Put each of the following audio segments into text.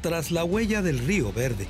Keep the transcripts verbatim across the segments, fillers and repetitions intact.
tras la huella del Río Verde.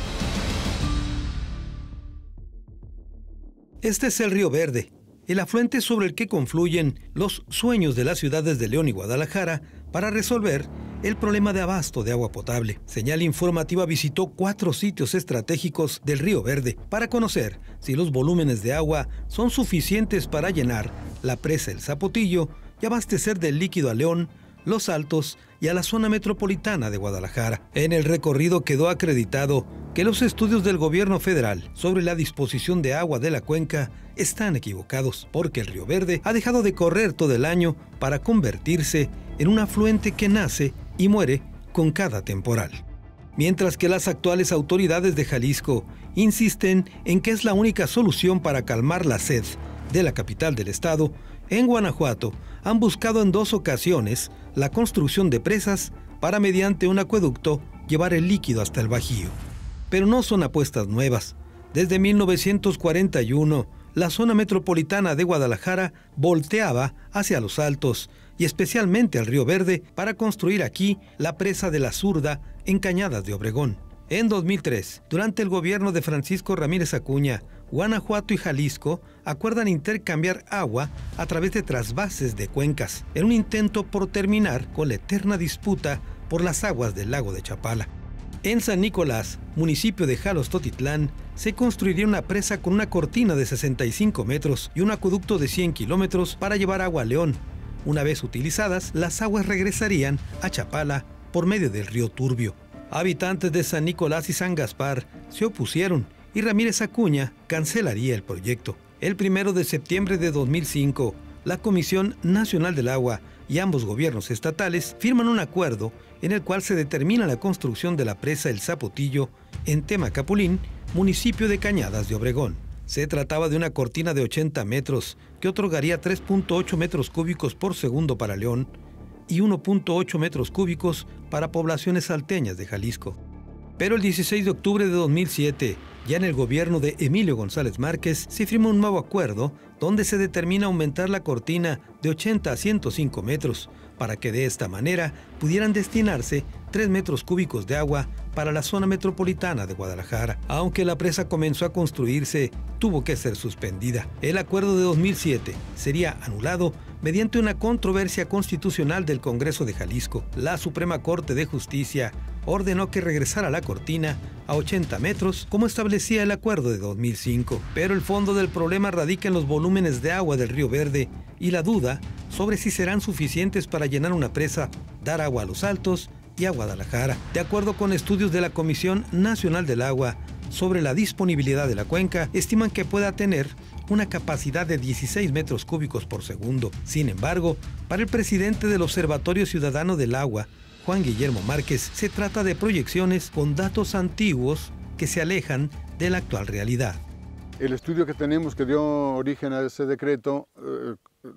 Este es el Río Verde, el afluente sobre el que confluyen los sueños de las ciudades de León y Guadalajara para resolver el problema de abasto de agua potable. Señal Informativa visitó cuatro sitios estratégicos del Río Verde para conocer si los volúmenes de agua son suficientes para llenar la presa El Zapotillo y abastecer del líquido a León, Los Altos y a la zona metropolitana de Guadalajara. En el recorrido quedó acreditado que los estudios del gobierno federal sobre la disposición de agua de la cuenca están equivocados, porque el Río Verde ha dejado de correr todo el año para convertirse en un afluente que nace y muere con cada temporal. Mientras que las actuales autoridades de Jalisco insisten en que es la única solución para calmar la sed de la capital del estado, en Guanajuato han buscado en dos ocasiones la construcción de presas para, mediante un acueducto, llevar el líquido hasta el Bajío. Pero no son apuestas nuevas. Desde mil novecientos cuarenta y uno, la zona metropolitana de Guadalajara volteaba hacia Los Altos y especialmente al Río Verde para construir aquí la presa de la Zurda en Cañadas de Obregón. En dos mil tres, durante el gobierno de Francisco Ramírez Acuña, Guanajuato y Jalisco acuerdan intercambiar agua a través de trasvases de cuencas, en un intento por terminar con la eterna disputa por las aguas del lago de Chapala. En San Nicolás, municipio de Jalostotitlán, se construiría una presa con una cortina de sesenta y cinco metros y un acueducto de cien kilómetros para llevar agua a León. Una vez utilizadas, las aguas regresarían a Chapala por medio del río Turbio. Habitantes de San Nicolás y San Gaspar se opusieron y Ramírez Acuña cancelaría el proyecto. El primero de septiembre de dos mil cinco, la Comisión Nacional del Agua y ambos gobiernos estatales firman un acuerdo en el cual se determina la construcción de la presa El Zapotillo en Temacapulín, municipio de Cañadas de Obregón. Se trataba de una cortina de ochenta metros que otorgaría tres punto ocho metros cúbicos por segundo para León y uno punto ocho metros cúbicos para poblaciones salteñas de Jalisco. Pero el dieciséis de octubre de dos mil siete, ya en el gobierno de Emilio González Márquez, se firma un nuevo acuerdo donde se determina aumentar la cortina de ochenta a ciento cinco metros para que de esta manera pudieran destinarse tres metros cúbicos de agua para la zona metropolitana de Guadalajara. Aunque la presa comenzó a construirse, tuvo que ser suspendida. El acuerdo de dos mil siete sería anulado mediante una controversia constitucional del Congreso de Jalisco. La Suprema Corte de Justicia ordenó que regresara la cortina a ochenta metros, como establecía el acuerdo de dos mil cinco. Pero el fondo del problema radica en los volúmenes de agua del Río Verde y la duda sobre si serán suficientes para llenar una presa, dar agua a Los Altos y a Guadalajara. De acuerdo con estudios de la Comisión Nacional del Agua sobre la disponibilidad de la cuenca, estiman que pueda tener una capacidad de dieciséis metros cúbicos por segundo. Sin embargo, para el presidente del Observatorio Ciudadano del Agua, Juan Guillermo Márquez, se trata de proyecciones con datos antiguos que se alejan de la actual realidad. El estudio que tenemos que dio origen a ese decreto eh,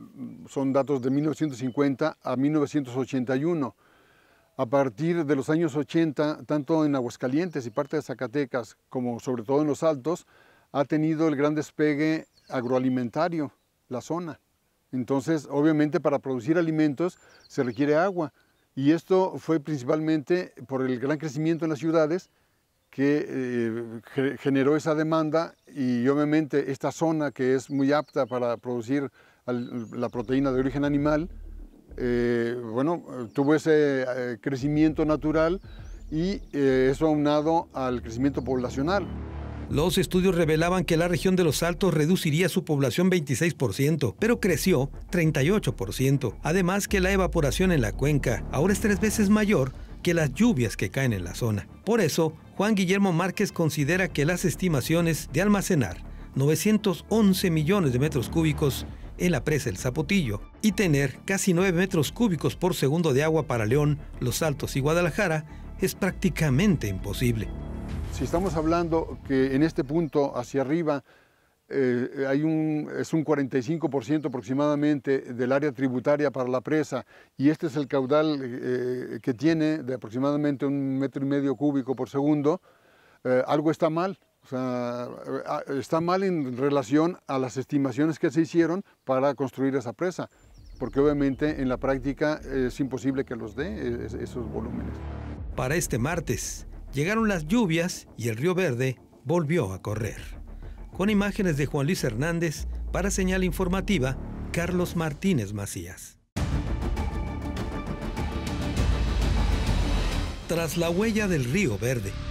son datos de mil novecientos cincuenta a mil novecientos ochenta y uno. A partir de los años ochenta, tanto en Aguascalientes y parte de Zacatecas, como sobre todo en Los Altos, ha tenido el gran despegue agroalimentario, la zona. Entonces, obviamente, para producir alimentos se requiere agua. Y esto fue principalmente por el gran crecimiento en las ciudades que eh, generó esa demanda, y obviamente esta zona que es muy apta para producir la proteína de origen animal, eh, bueno, tuvo ese eh, crecimiento natural y eh, eso aunado al crecimiento poblacional. Los estudios revelaban que la región de Los Altos reduciría su población veintiséis por ciento, pero creció treinta y ocho por ciento. Además que la evaporación en la cuenca ahora es tres veces mayor que las lluvias que caen en la zona. Por eso, Juan Guillermo Márquez considera que las estimaciones de almacenar novecientos once millones de metros cúbicos en la presa El Zapotillo y tener casi nueve metros cúbicos por segundo de agua para León, Los Altos y Guadalajara es prácticamente imposible. Si estamos hablando que en este punto hacia arriba eh, hay un, es un cuarenta y cinco por ciento aproximadamente del área tributaria para la presa, y este es el caudal eh, que tiene de aproximadamente un metro y medio cúbico por segundo, eh, algo está mal. O sea, está mal en relación a las estimaciones que se hicieron para construir esa presa, porque obviamente en la práctica es imposible que los dé esos volúmenes. Para este martes, llegaron las lluvias y el río Verde volvió a correr. Con imágenes de Juan Luis Hernández, para Señal Informativa, Carlos Martínez Macías. Tras la huella del río Verde,